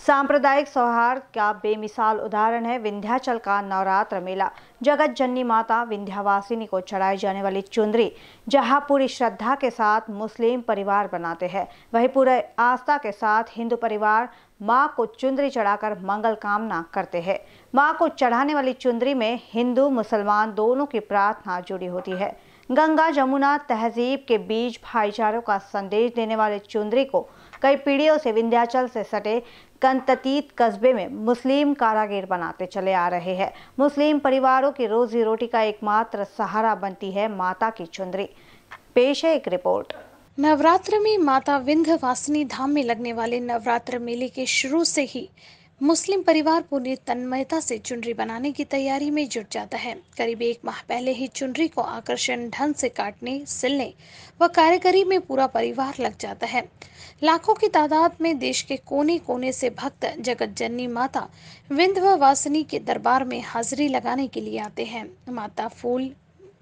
सांप्रदायिक सौहार्द का बेमिसाल उदाहरण है विंध्याचल का नवरात्र मेला। जगत जननी माता विंध्यवासिनी को चढ़ाई जाने वाली चुंदरी, जहां पूरी श्रद्धा के साथ मुस्लिम परिवार बनाते हैं, वहीं पूरे आस्था के साथ हिंदू परिवार मां को चुंदरी चढ़ाकर मंगल कामना करते हैं। मां को चढ़ाने वाली चुंदरी में हिंदू मुसलमान दोनों की प्रार्थना जुड़ी होती है। गंगा जमुना तहजीब के बीच भाईचारों का संदेश देने वाले चुंदरी को कई पीढ़ियों से विंध्याचल से सटे कंततीत कस्बे में मुस्लिम कारागिर बनाते चले आ रहे हैं। मुस्लिम परिवारों की रोजी रोटी का एकमात्र सहारा बनती है माता की चुंदरी। पेश है एक रिपोर्ट। नवरात्र में माता विंध्यवासिनी धाम में लगने वाले नवरात्र मेले के शुरू से ही मुस्लिम परिवार पूरी तन्मयता से चुनरी बनाने की तैयारी में जुट जाता है। करीब 1 माह पहले ही चुनरी को आकर्षण ढंग से काटने, सिलने व कारीगरी में पूरा परिवार लग जाता है। लाखों की तादाद में देश के कोने कोने से भक्त जगत जननी माता विंध्यवासिनी के दरबार में हाजिरी लगाने के लिए आते हैं। माता फूल,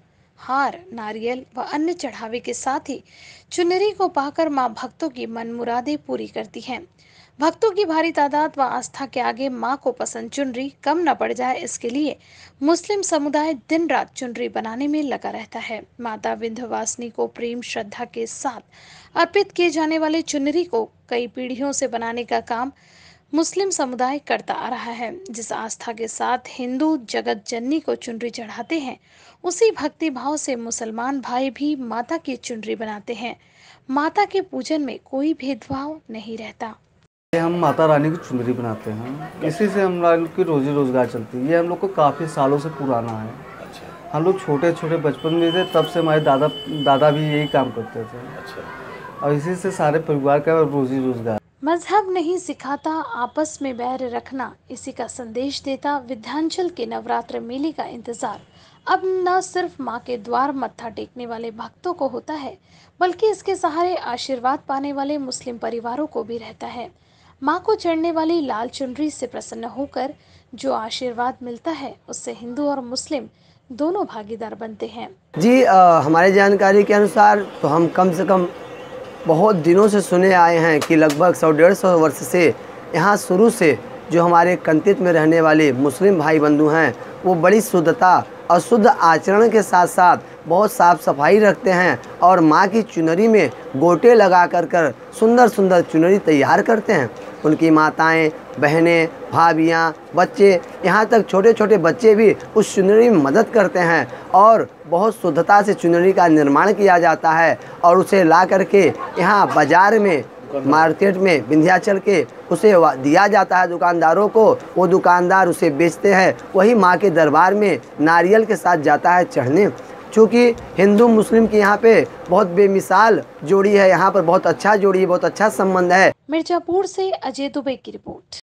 हार, नारियल व अन्य चढ़ावे के साथ ही चुनरी को पाकर मां भक्तों की मन मुरादें पूरी करती हैं। भक्तों की भारी तादाद व आस्था के आगे मां को पसंद चुनरी कम न पड़ जाए, इसके लिए मुस्लिम समुदाय दिन रात चुनरी बनाने में लगा रहता है। माता विंध्यवासिनी को प्रेम श्रद्धा के साथ अर्पित किए जाने वाले चुनरी को कई पीढ़ियों से बनाने का काम मुस्लिम समुदाय करता आ रहा है। जिस आस्था के साथ हिंदू जगत जननी को चुनरी चढ़ाते हैं, उसी भक्ति भाव से मुसलमान भाई भी माता की चुनरी बनाते हैं। माता के पूजन में कोई भेदभाव नहीं रहता। हम माता रानी की चुनरी बनाते हैं, इसी से हम लोग की रोजी रोजगार चलती है। ये हम लोग को काफ़ी सालों से पुराना है। हम लोग छोटे छोटे बचपन में थे, तब से हमारे दादा भी यही काम करते थे। और इसी से सारे परिवार का रोजी रोजगार। मजहब नहीं सिखाता आपस में बैर रखना, इसी का संदेश देता विंध्याचल के नवरात्र मेले का इंतजार अब न सिर्फ मां के द्वार मत्था टेकने वाले भक्तों को होता है, बल्कि इसके सहारे आशीर्वाद पाने वाले मुस्लिम परिवारों को भी रहता है। मां को चढ़ने वाली लाल चुनरी से प्रसन्न होकर जो आशीर्वाद मिलता है, उससे हिंदू और मुस्लिम दोनों भागीदार बनते हैं। जी, हमारी जानकारी के अनुसार तो हम कम से कम बहुत दिनों से सुने आए हैं कि लगभग 100-150 वर्ष से यहाँ शुरू से जो हमारे कंतित में रहने वाले मुस्लिम भाई बंधु हैं, वो बड़ी शुद्धता और शुद्ध आचरण के साथ साथ बहुत साफ़ सफाई रखते हैं और माँ की चुनरी में गोटे लगा कर सुंदर सुंदर चुनरी तैयार करते हैं। उनकी माताएं, बहनें, भाभियाँ, बच्चे, यहाँ तक छोटे छोटे बच्चे भी उस चुनरी में मदद करते हैं और बहुत शुद्धता से चुनरी का निर्माण किया जाता है और उसे ला करके यहाँ बाज़ार में, मार्केट में विंध्याचल के उसे दिया जाता है दुकानदारों को। वो दुकानदार उसे बेचते हैं, वही माँ के दरबार में नारियल के साथ जाता है चढ़ने। चूँकि हिंदू मुस्लिम की यहाँ पे बहुत बेमिसाल जोड़ी है, यहाँ पर बहुत अच्छा जोड़ी है, बहुत अच्छा संबंध है। मिर्जापुर से अजय दुबे की रिपोर्ट।